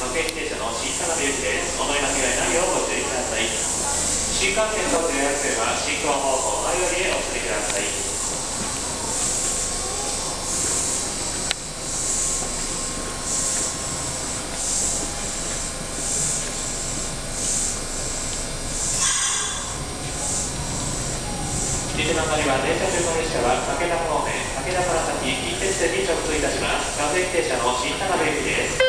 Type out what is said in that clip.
各駅停車の新田辺行きです。お乗り間違いないようご注意ください。新幹線と予約券は進行方向前よりお進みください。次の乗りは電車中の列車は武田方面、武田から先近鉄線に直通いたします。各駅停車の新田辺行きです。